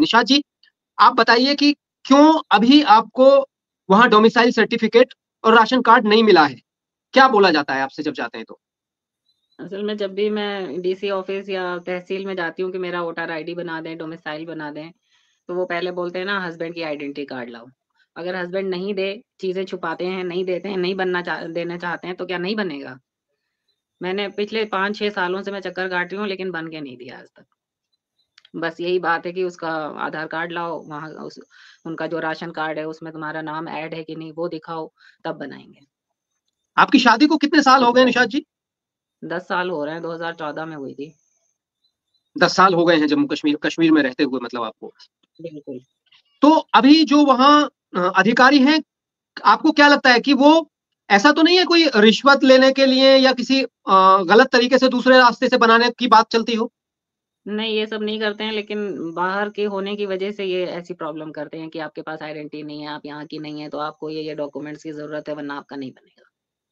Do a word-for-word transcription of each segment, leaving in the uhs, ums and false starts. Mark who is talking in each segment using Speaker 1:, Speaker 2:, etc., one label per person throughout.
Speaker 1: निशात जी, आप बताइए कि क्यों अभी आपको वहाँ डोमिसाइल सर्टिफिकेट और राशन कार्ड नहीं मिला है? क्या बोला जाता है आपसे जब जाते हैं तो?
Speaker 2: असल में जब भी मैं डीसी ऑफिस या तहसील में जाती हूँ कि मेरा वोटर आईडी बना दें, डोमिसाइल बना दें, तो वो पहले बोलते हैं ना हस्बैंड की आइडेंटिटी कार्ड लाओ। अगर हस्बैंड नहीं दे, चीज़ें छुपाते हैं, नहीं देते हैं, नहीं बनना चाह देना चाहते हैं, तो क्या नहीं बनेगा? मैंने पिछले पाँच छह सालों से मैं चक्कर काट रही हूँ, लेकिन बन के नहीं दिया आज तक। बस यही बात है कि उसका आधार कार्ड लाओ, वहाँ उस उनका जो राशन कार्ड है, उसमें तुम्हारा नाम ऐड है कि नहीं, वो दिखाओ, तब बनाएँगे।
Speaker 1: आपकी शादी को कितने साल हो गए निशात जी?
Speaker 2: दस साल हो रहे हैं, दो हज़ार चौदह में हुई थी।
Speaker 1: दस साल हो गए हैं जम्मू कश्मीर कश्मीर में रहते हुए मतलब आपको।
Speaker 2: बिल्कुल।
Speaker 1: तो अभी जो वहाँ अ, अधिकारी हैं, आपको क्या लगता है कि वो ऐसा तो नहीं है कोई रिश्वत लेने के लिए या किसी अ, गलत तरीके से दूसरे रास्ते से बनाने की बात चलती हो?
Speaker 2: नहीं, ये सब नहीं करते हैं, लेकिन बाहर के होने की वजह से ये ऐसी प्रॉब्लम करते हैं कि आपके पास आइडेंटिटी नहीं है, आप यहाँ की नहीं है, तो आपको ये-ये डॉक्यूमेंट्स की ज़रूरत है, वरना आपका नहीं बनेगा।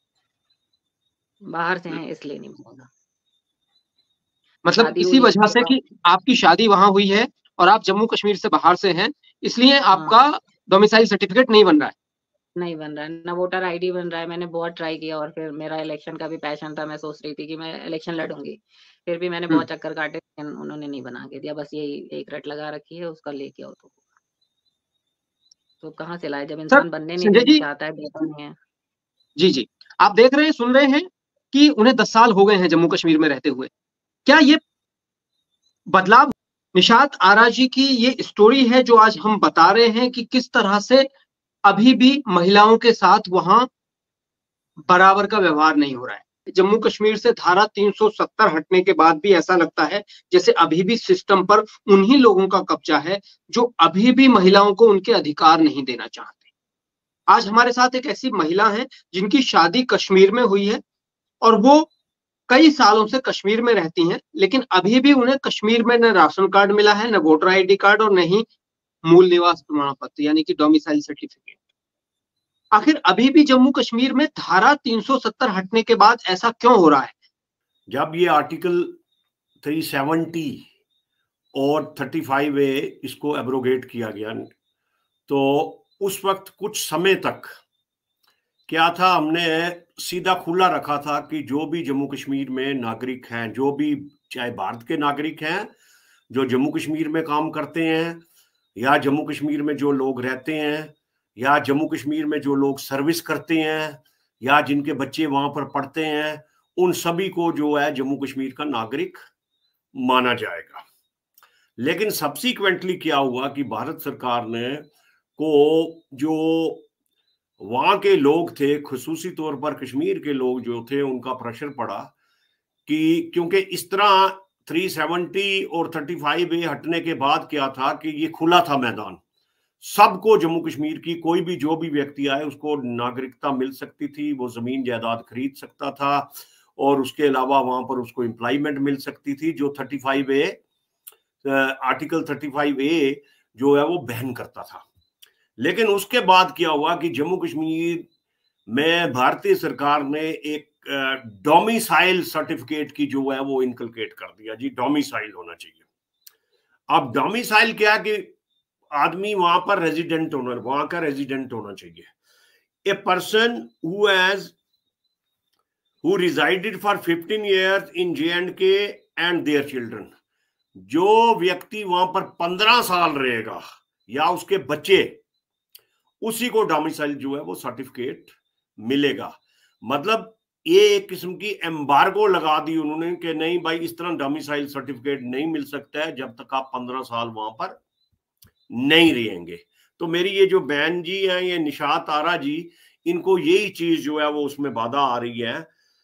Speaker 2: बाहर से
Speaker 1: हुँ।
Speaker 2: हैं इसलिए नहीं बनेगा।
Speaker 1: मतलब
Speaker 2: शादी
Speaker 1: इसी
Speaker 2: हुई है
Speaker 1: वजह
Speaker 2: उसके
Speaker 1: से
Speaker 2: बाद।
Speaker 1: कि आपकी शादी वहाँ हुई है और आप जम्मू कश्मीर से बाहर से हैं, इसलिए
Speaker 2: हाँ,
Speaker 1: आपका डोमिसाइल सर्टिफिकेट नहीं बन रहा है।
Speaker 2: नहीं बन रहा है, ना वोटर आईडी बन रहा है, मैंने बहुत ट्राई किया और फिर मेरा इलेक्शन का भी पैशन था, मैं सोच रही थी कि मैं इलेक्शन लड़ूँगी। फिर भी मैंने
Speaker 1: हुँ।
Speaker 2: बहुत चक्कर काटे, लेकिन उन्होंने नहीं बना के दिया, बस यही एक रट लगा रखी है, उसका लेके आओ तो। तो कहाँ से लाए, जब
Speaker 1: सर
Speaker 2: इंसान बनने नहीं
Speaker 1: संजय
Speaker 2: देना
Speaker 1: जी
Speaker 2: चाहता है, देता नहीं है।
Speaker 1: जी, जी। आप देख रहे हैं, सुन रहे हैं कि उन्हें दस साल हो गए हैं जम्मू कश्मीर में रहते हुए। क्या ये बदलाव निशात आरा जी की ये स्टोरी है जो आज हम बता रहे हैं कि किस तरह से अभी भी महिलाओं के साथ वहाँ बराबर का व्यवहार नहीं हो रहा है। जम्मू कश्मीर से धारा तीन सौ सत्तर हटने के बाद भी ऐसा लगता है जैसे अभी भी सिस्टम पर उन्हीं लोगों का कब्जा है जो अभी भी महिलाओं को उनके अधिकार नहीं देना चाहते। आज हमारे साथ एक ऐसी महिला है जिनकी शादी कश्मीर में हुई है और वो कई सालों से कश्मीर में रहती हैं, लेकिन अभी भी उन्हें कश्मीर में न राशन कार्ड मिला है, न वोटर आईडी कार्ड और न ही मूल निवास प्रमाण पत्र यानी कि डोमिसाइल सर्टिफिकेट। आखिर अभी भी जम्मू कश्मीर में धारा तीन सौ सत्तर हटने के बाद ऐसा क्यों हो रहा है?
Speaker 3: जब ये आर्टिकल तीन सौ सत्तर और पैंतीस ए इसको एब्रोगेट किया गया, तो उस वक्त कुछ समय तक क्या था, हमने सीधा खुला रखा था कि जो भी जम्मू कश्मीर में नागरिक हैं, जो भी चाहे भारत के नागरिक हैं, जो जम्मू कश्मीर में काम करते हैं, या जम्मू कश्मीर में जो लोग रहते हैं, या जम्मू कश्मीर में जो लोग सर्विस करते हैं, या जिनके बच्चे वहां पर पढ़ते हैं, उन सभी को जो है जम्मू कश्मीर का नागरिक माना जाएगा। लेकिन सब्सिक्वेंटली क्या हुआ कि भारत सरकार ने को जो वहां के लोग थे, खुसूसी तौर पर कश्मीर के लोग जो थे, उनका प्रेशर पड़ा कि क्योंकि इस तरह तीन सौ सत्तर और पैंतीस ए हटने के बाद क्या था कि ये खुला था मैदान, सबको जम्मू कश्मीर की कोई भी जो भी व्यक्ति आए उसको नागरिकता मिल सकती थी, वो जमीन जायदाद खरीद सकता था और उसके अलावा वहां पर उसको एम्प्लॉयमेंट मिल सकती थी, जो पैंतीस ए आर्टिकल पैंतीस ए जो है वो बैन करता था। लेकिन उसके बाद क्या हुआ कि जम्मू कश्मीर में भारतीय सरकार ने एक डोमिसाइल सर्टिफिकेट की जो है वो इनकलकेट कर दिया, जी डोमिसाइल होना चाहिए। अब डोमिसाइल क्या कि आदमी वहां पर रेजिडेंट होना, वहां का रेजिडेंट होना चाहिए। A person who has who resided for fifteen years in J and K and their children, जो व्यक्ति वहां पर पंद्रह साल रहेगा या उसके बच्चे, उसी को डोमिसाइल जो है वो सर्टिफिकेट मिलेगा। मतलब ये एक किस्म की एम्बार्गो लगा दी उन्होंने कि नहीं भाई, इस तरह डोमिसाइल सर्टिफिकेट नहीं मिल सकता है जब तक आप पंद्रह साल वहां पर नहीं रहेंगे। तो मेरी ये जो बहन जी हैं, ये निशात आरा जी, इनको यही चीज जो है वो उसमें बाधा आ रही है।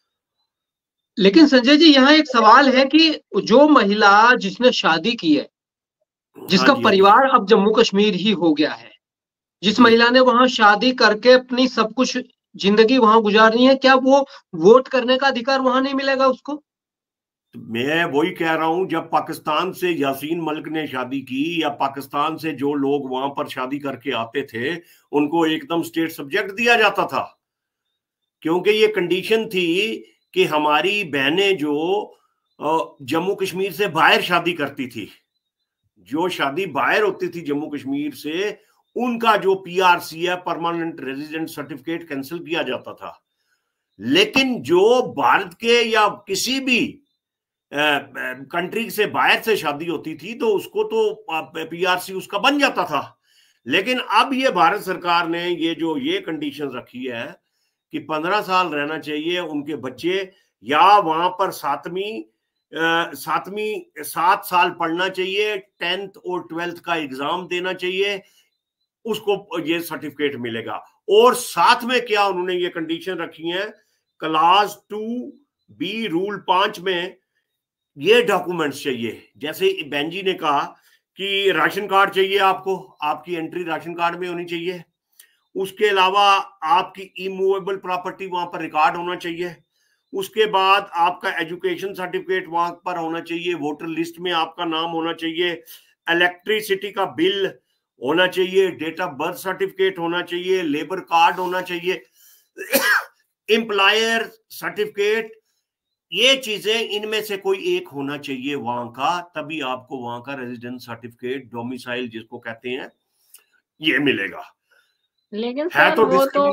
Speaker 1: लेकिन संजय जी, यहाँ एक सवाल है कि जो महिला जिसने शादी की है,
Speaker 3: हाँ
Speaker 1: जिसका
Speaker 3: जी, हाँ जी,
Speaker 1: परिवार अब जम्मू कश्मीर ही हो गया है, जिस
Speaker 3: जी।
Speaker 1: महिला ने वहां शादी करके अपनी सब कुछ जिंदगी वहां गुजारनी है, क्या वो वोट करने का अधिकार वहां नहीं मिलेगा उसको?
Speaker 3: तो मैं वही कह रहा हूं, जब पाकिस्तान से यासीन मलिक ने शादी की या पाकिस्तान से जो लोग वहां पर शादी करके आते थे, उनको एकदम स्टेट सब्जेक्ट दिया जाता था, क्योंकि ये कंडीशन थी कि हमारी बहनें जो जम्मू कश्मीर से बाहर शादी करती थी, जो शादी बाहर होती थी जम्मू कश्मीर से, उनका जो पीआरसी है, परमानेंट रेजिडेंट सर्टिफिकेट, कैंसिल किया जाता था। लेकिन जो भारत के या किसी भी कंट्री से बाहर से शादी होती थी तो उसको तो पीआरसी उसका बन जाता था। लेकिन अब ये भारत सरकार ने ये जो ये कंडीशन रखी है कि पंद्रह साल रहना चाहिए उनके बच्चे, या वहां पर सातवीं सातवीं सात साल पढ़ना चाहिए, टेंथ और ट्वेल्थ का एग्जाम देना चाहिए, उसको ये सर्टिफिकेट मिलेगा। और साथ में क्या उन्होंने ये कंडीशन रखी है, क्लास टू बी रूल पांच में ये डॉक्यूमेंट्स चाहिए। जैसे बेंजी ने कहा कि राशन कार्ड चाहिए आपको, आपकी एंट्री राशन कार्ड में होनी चाहिए। उसके अलावा आपकी इमूवेबल प्रॉपर्टी वहां पर रिकॉर्ड होना चाहिए। उसके बाद आपका एजुकेशन सर्टिफिकेट वहां पर होना चाहिए, वोटर लिस्ट में आपका नाम होना चाहिए, इलेक्ट्रिसिटी का बिल होना चाहिए, डेट ऑफ बर्थ सर्टिफिकेट होना चाहिए, लेबर कार्ड होना चाहिए, एम्प्लॉयर सर्टिफिकेट, ये चीजें इनमें से कोई एक होना चाहिए वहां का, तभी आपको वहां का रेजिडेंस सर्टिफिकेट, डोमिसाइल जिसको कहते हैं, ये मिलेगा।
Speaker 2: लेकिन
Speaker 3: है
Speaker 2: सर
Speaker 3: तो
Speaker 2: वो तो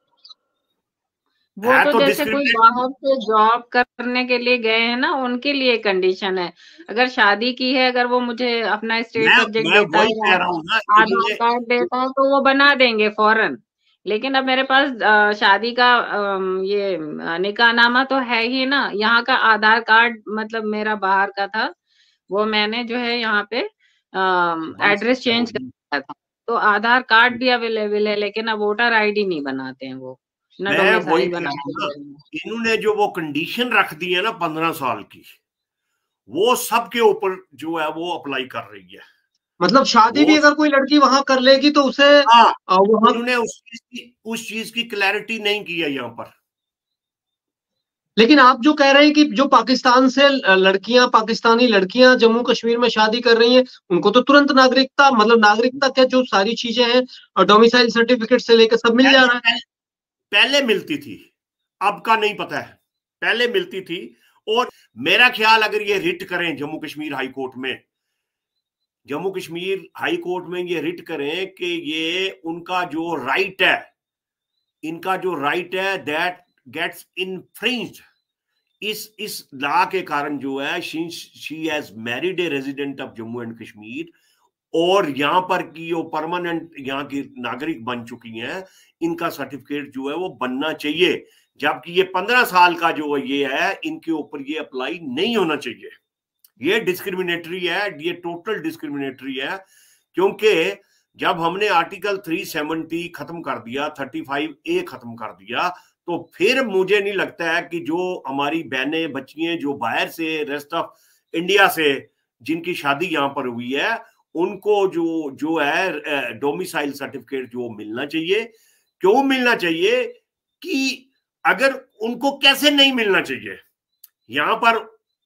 Speaker 2: वो
Speaker 3: है
Speaker 2: तो,
Speaker 3: तो
Speaker 2: जैसे कोई बाहर से जॉब करने के लिए गए हैं ना, उनके लिए कंडीशन है। अगर शादी की है, अगर वो मुझे अपना स्टेट
Speaker 3: मैं,
Speaker 2: सब्जेक्ट
Speaker 3: मैं
Speaker 2: देता
Speaker 3: वही
Speaker 2: है,
Speaker 3: कह रहा हूँ ना,
Speaker 2: आधार कार्ड देता है, तो वो बना देंगे फौरन। लेकिन अब मेरे पास अ, शादी का अ, ये निकाहनामा तो है ही ना, यहाँ का आधार कार्ड मतलब मेरा बाहर का था, वो मैंने जो है यहाँ पे एड्रेस चेंज कराया था, तो आधार कार्ड भी अवेलेबल है, लेकिन अब वोटर आईडी नहीं बनाते हैं वो, ना
Speaker 3: मैं वही
Speaker 2: डोमिसाइल
Speaker 3: कह रहा
Speaker 2: बनाते
Speaker 3: हूँ ना,
Speaker 2: हैं।
Speaker 3: इन्होंने जो वो कंडीशन रख दी है ना पंद्रह साल की, वो सबके ऊपर जो है वो अप्लाई कर रही है।
Speaker 1: मतलब शादी भी अगर कोई लड़की वहां कर लेगी तो उसे
Speaker 3: हाँ,
Speaker 1: वहां,
Speaker 3: इन्होंने उस चीज की उस चीज की क्लैरिटी नहीं की है यहाँ पर।
Speaker 1: लेकिन आप जो कह रहे हैं कि जो पाकिस्तान से लड़कियां, पाकिस्तानी लड़कियां जम्मू कश्मीर में शादी कर रही हैं, उनको तो तुरंत नागरिकता, मतलब नागरिकता क्या, जो सारी चीजें हैं और डोमिसाइल सर्टिफिकेट से लेकर सब मिल जा रहा है।
Speaker 3: पहले, पहले मिलती थी, अब का नहीं पता है, पहले मिलती थी। और मेरा ख्याल अगर ये रिट करें जम्मू कश्मीर हाई कोर्ट में, जम्मू कश्मीर हाई कोर्ट में ये रिट करें कि ये उनका जो राइट है, इनका जो राइट है दैट गेट्स इनफ्रिंज्ड, इस इस लॉ के कारण जो है, she she has married a resident of Jammu and Kashmir, और यहाँ पर की वो परमानेंट यहाँ की नागरिक बन चुकी हैं, इनका सर्टिफिकेट जो है वो बनना चाहिए। जबकि ये पंद्रह साल का जो ये है, इनके ऊपर ये अप्लाई नहीं होना चाहिए। ये डिस्क्रिमिनेटरी है, ये टोटल डिस्क्रिमिनेटरी है। क्योंकि जब हमने आर्टिकल तीन सौ सत्तर खत्म कर दिया, पैंतीस ए खत्म कर दिया, तो फिर मुझे नहीं लगता है कि जो हमारी बहनें बच्चियां जो बाहर से, रेस्ट ऑफ इंडिया से जिनकी शादी यहाँ पर हुई है, उनको जो जो है डोमिसाइल सर्टिफिकेट जो मिलना चाहिए। क्यों मिलना चाहिए? कि अगर उनको कैसे नहीं मिलना चाहिए, यहाँ पर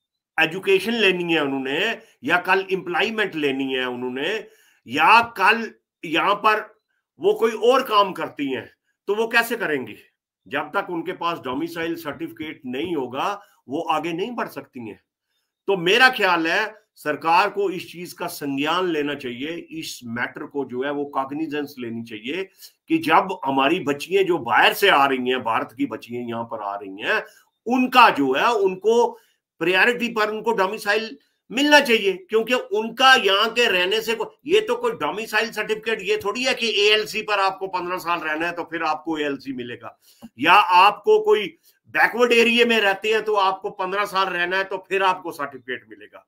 Speaker 3: एजुकेशन लेनी है उन्होंने, या कल एम्प्लॉयमेंट लेनी है उन्होंने, या कल यहाँ पर वो कोई और काम करती हैं, तो वो कैसे करेंगी? जब तक उनके पास डोमिसाइल सर्टिफिकेट नहीं होगा, वो आगे नहीं बढ़ सकती हैं। तो मेरा ख्याल है सरकार को इस चीज का संज्ञान लेना चाहिए, इस मैटर को जो है वो कॉग्निजेंस लेनी चाहिए कि जब हमारी बच्चियां जो बाहर से आ रही हैं, भारत की बच्चियां यहाँ पर आ रही हैं, उनका जो है उनको प्रायोरिटी पर उनको डोमिसाइल मिलना चाहिए। क्योंकि उनका यहाँ के रहने से को, ये तो कोई डोमिसाइल सर्टिफिकेट ये थोड़ी है कि एएलसी पर आपको पंद्रह साल रहना है तो फिर आपको एएलसी मिलेगा, या आपको कोई बैकवर्ड एरिया में रहते हैं तो आपको पंद्रह साल रहना है तो फिर आपको सर्टिफिकेट मिलेगा।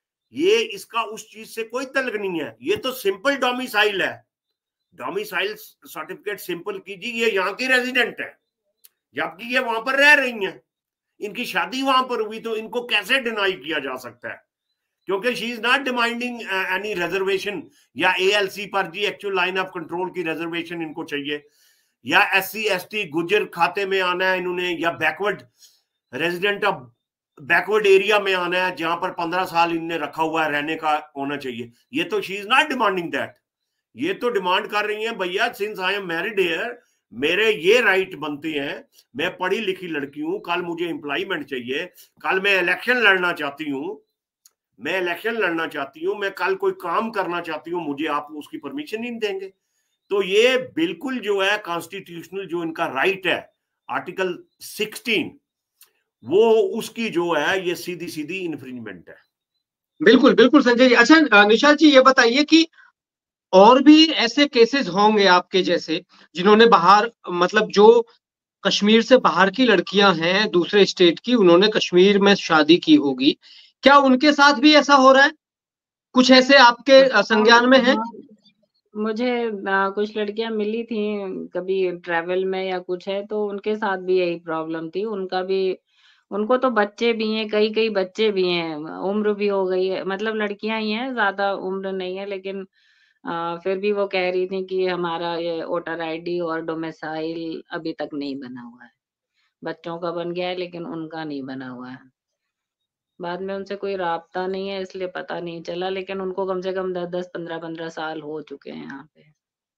Speaker 3: ये इसका उस चीज से कोई तल्लुक नहीं है। ये तो सिंपल डोमिसाइल है। डोमिसाइल सर्टिफिकेट सिंपल कीजिए, ये यहाँ की रेजिडेंट है, जबकि ये वहां पर रह रही हैं, इनकी शादी वहां पर हुई, तो इनको कैसे डिनाई किया जा सकता है? क्योंकि she is not demanding any reservation, या एएलसी पर जी एक्चुअल लाइन ऑफ कंट्रोल की रिजर्वेशन इनको चाहिए, या एससी एसटी गुजर खाते में आना है इन्होंने, या backward resident of backward area में आना है जहां पर पंद्रह साल इनने रखा हुआ है, रहने का होना चाहिए। ये तो she is not demanding that. ये तो डिमांड कर रही है, भैया since I am married here, मेरे ये राइट बनते हैं, मैं पढ़ी लिखी लड़की हूं, कल मुझे एम्प्लॉयमेंट चाहिए, कल मैं इलेक्शन लड़ना चाहती हूं, मैं इलेक्शन लड़ना चाहती हूँ, मैं कल कोई काम करना चाहती हूँ, मुझे आप उसकी परमिशन नहीं देंगे। तो ये बिल्कुल जो है कॉन्स्टिट्यूशनल जो इनका राइट है आर्टिकल सिक्सटीन, वो उसकी जो है ये सीधी सीधी इन्फ्रिंजमेंट है।
Speaker 1: बिल्कुल बिल्कुल संजय जी। अच्छा निशाल जी, ये बताइए कि और भी ऐसे केसेस होंगे आपके जैसे जिन्होंने बाहर, मतलब जो कश्मीर से बाहर की लड़कियां हैं दूसरे स्टेट की, उन्होंने कश्मीर में शादी की होगी, क्या उनके साथ भी ऐसा हो रहा है? कुछ ऐसे आपके संज्ञान में है?
Speaker 2: मुझे आ, कुछ लड़कियां मिली थी कभी ट्रैवल में या कुछ है, तो उनके साथ भी यही प्रॉब्लम थी। उनका भी, उनको तो बच्चे भी हैं, कई कई बच्चे भी हैं, उम्र भी हो गई है, मतलब लड़कियां ही हैं, ज्यादा उम्र नहीं है, लेकिन आ, फिर भी वो कह रही थी कि हमारा ये वोटर आईडी और डोमिसाइल अभी तक नहीं बना हुआ है। बच्चों का बन गया है लेकिन उनका नहीं बना हुआ है। बाद में उनसे कोई राब्ता नहीं है इसलिए पता नहीं चला, लेकिन उनको कम से कम दस दस पंद्रह पंद्रह साल हो चुके हैं यहाँ पे।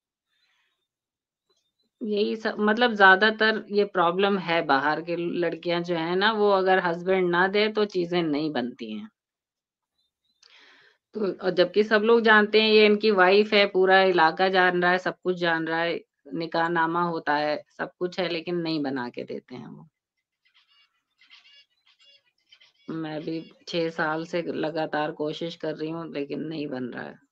Speaker 2: यही सब, मतलब ज्यादातर ये प्रॉब्लम है। बाहर के लड़कियां जो है ना, वो अगर हस्बैंड ना दे तो चीजें नहीं बनती हैं। तो और जबकि सब लोग जानते हैं ये इनकी वाइफ है, पूरा इलाका जान रहा है, सब कुछ जान रहा है, निकाहनामा होता है, सब कुछ है, लेकिन नहीं बना के देते हैं वो। मैं भी छह साल से लगातार कोशिश कर रही हूँ लेकिन नहीं बन रहा है।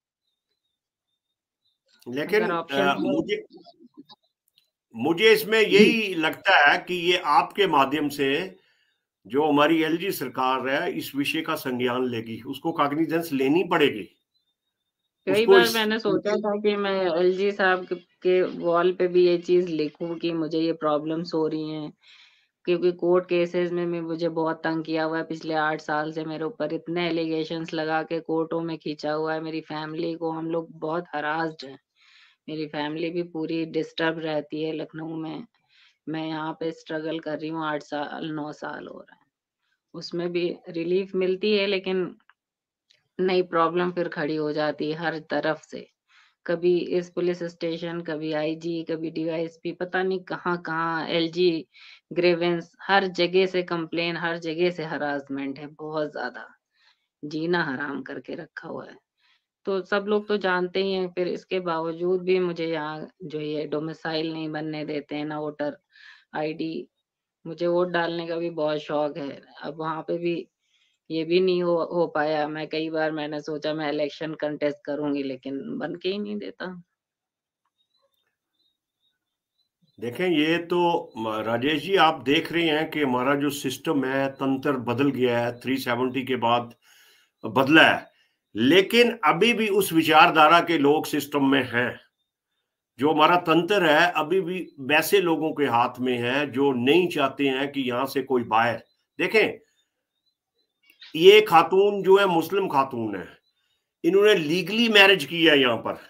Speaker 3: लेकिन
Speaker 2: अगर
Speaker 3: आ,
Speaker 2: ऑप्शन
Speaker 3: मुझे मुझे इसमें यही लगता है कि ये आपके माध्यम से जो हमारी एलजी सरकार है इस विषय का संज्ञान लेगी, उसको कॉग्निजेंस लेनी पड़ेगी।
Speaker 2: कई
Speaker 3: उसको
Speaker 2: बार
Speaker 3: इस
Speaker 2: मैंने सोचा था कि मैं एलजी साहब के- के वॉल पे भी ये चीज लिखूं कि मुझे ये प्रॉब्लम्स हो रही हैं, क्योंकि कोर्ट केसेस में भी मुझे बहुत तंग किया हुआ है। पिछले आठ साल से मेरे ऊपर इतने एलिगेशंस लगा के कोर्टों में खींचा हुआ है। मेरी फैमिली को, हम लोग बहुत हरास्ड हैं। मेरी फैमिली भी पूरी डिस्टर्ब रहती है लखनऊ में। मैं यहाँ पे स्ट्रगल कर रही हूँ, आठ साल नौ साल हो रहा है। उसमें भी रिलीफ मिलती है, लेकिन नई प्रॉब्लम फिर खड़ी हो जाती है हर तरफ से। कभी इस पुलिस स्टेशन, कभी आईजी, कभी डीवाईएसपी, पता नहीं कहाँ कहाँ, एलजी ग्रेवेंस, हर जगह से कंप्लेन, हर जगह से हरासमेंट है, बहुत ज्यादा जीना हराम करके रखा हुआ है। तो सब लोग तो जानते ही हैं, फिर इसके बावजूद भी मुझे यहाँ जो ये डोमिसाइल नहीं बनने देते हैं ना, वोटर आईडी। मुझे वोट डालने का भी बहुत शौक है। अब वहां पे भी ये भी नहीं हो हो पाया। मैं कई बार मैंने सोचा मैं इलेक्शन कंटेस्ट करूंगी, लेकिन बन के ही नहीं देता।
Speaker 3: देखें, ये तो राजेश जी आप देख रहे हैं कि हमारा जो सिस्टम है, तंत्र बदल गया है, थ्री सेवेंटी के बाद बदला है, लेकिन अभी भी उस विचारधारा के लोग सिस्टम में हैं। जो हमारा तंत्र है अभी भी वैसे लोगों के हाथ में है जो नहीं चाहते हैं कि यहां से कोई बाहर। देखें, ये खातून जो है मुस्लिम खातून है, इन्होंने लीगली मैरिज की है यहां पर।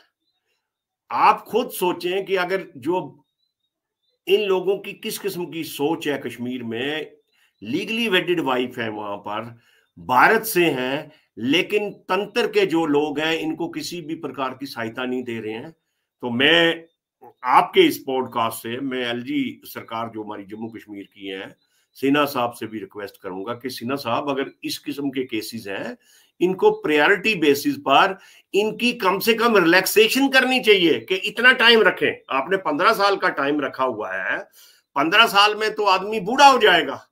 Speaker 3: आप खुद सोचें कि अगर जो इन लोगों की किस किस्म की सोच है, कश्मीर में लीगली वेडेड वाइफ है, वहां पर भारत से हैं, लेकिन तंत्र के जो लोग हैं इनको किसी भी प्रकार की सहायता नहीं दे रहे हैं। तो मैं आपके इस पॉडकास्ट से मैं एलजी सरकार जो हमारी जम्मू कश्मीर की है, सिन्हा साहब से भी रिक्वेस्ट करूंगा कि सिन्हा साहब, अगर इस किस्म के केसेस हैं, इनको प्रायोरिटी बेसिस पर इनकी कम से कम रिलैक्सेशन करनी चाहिए कि इतना टाइम रखें। आपने पंद्रह साल का टाइम रखा हुआ है, पंद्रह साल में तो आदमी बूढ़ा हो जाएगा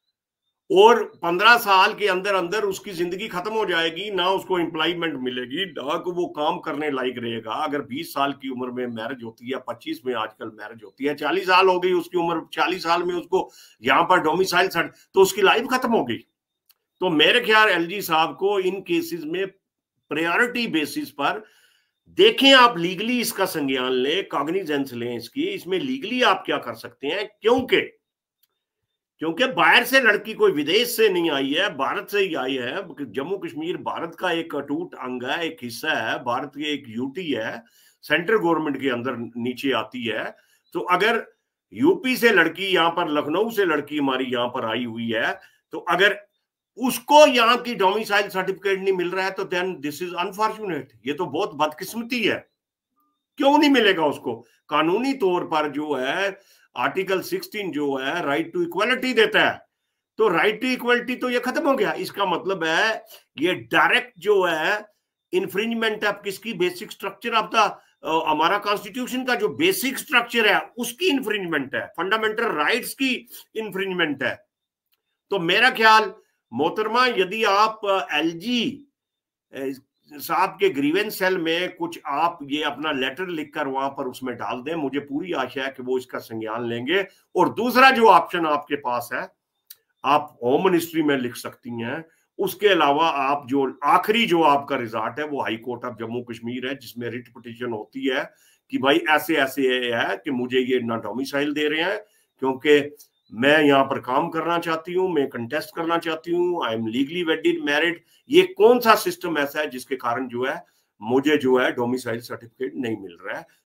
Speaker 3: और पंद्रह साल के अंदर अंदर उसकी जिंदगी खत्म हो जाएगी, ना उसको एम्प्लॉयमेंट मिलेगी, ना को वो काम करने लायक रहेगा। अगर बीस साल की उम्र में मैरिज होती है, पच्चीस में आजकल मैरिज होती है, चालीस साल हो गई उसकी उम्र, चालीस साल में उसको यहाँ पर डोमिसाइल सेट, तो उसकी लाइफ खत्म हो गई। तो मेरे ख्याल एलजी साहब को इन केसेस में प्रायोरिटी बेसिस पर देखें, आप लीगली इसका संज्ञान लें, कॉग्निजेंस लें इसकी, इसमें लीगली आप क्या कर सकते हैं। क्योंकि क्योंकि बाहर से लड़की कोई विदेश से नहीं आई है, भारत से ही आई है। जम्मू कश्मीर भारत का एक अटूट अंग है, एक हिस्सा है, भारत की एक यूटी है, सेंट्रल गवर्नमेंट के अंदर नीचे आती है। तो अगर यूपी से लड़की यहाँ पर, लखनऊ से लड़की हमारी यहाँ पर आई हुई है, तो अगर उसको यहाँ की डोमिसाइल सर्टिफिकेट नहीं मिल रहा है तो देन दिस इज अनफॉर्चुनेट। ये तो बहुत बदकिस्मती है। क्यों नहीं मिलेगा उसको? कानूनी तौर पर जो है आर्टिकल सिक्सटीन जो है राइट टू इक्वालिटी देता है। तो राइट टू इक्वलिटी तो ये खत्म हो गया। इसका मतलब है ये डायरेक्ट जो है इन्फ्रिंजमेंट है किसकी, बेसिक स्ट्रक्चर ऑफ द हमारा कॉन्स्टिट्यूशन का जो बेसिक स्ट्रक्चर है उसकी इन्फ्रिंजमेंट है, फंडामेंटल राइट्स की इन्फ्रिंजमेंट है। तो मेरा ख्याल मोहतरमा, यदि आप एलजी साहब के ग्रीवेंस सेल में कुछ आप ये अपना लेटर लिखकर वहां पर उसमें डाल दें, मुझे पूरी आशा है कि वो इसका संज्ञान लेंगे। और दूसरा जो ऑप्शन आपके पास है, आप होम मिनिस्ट्री में लिख सकती हैं। उसके अलावा आप जो आखिरी जो आपका रिजॉर्ट है वो high court of Jammu Kashmir है, जिसमें रिट पिटीशन होती है कि भाई ऐसे ऐसे है कि मुझे ये ना डोमिसाइल दे रहे हैं क्योंकि मैं यहाँ पर काम करना चाहती हूँ, मैं कंटेस्ट करना चाहती हूँ, I am legally wedded married. ये कौन सा सिस्टम ऐसा है जिसके कारण जो है मुझे जो है डोमिसाइल सर्टिफिकेट नहीं मिल रहा है।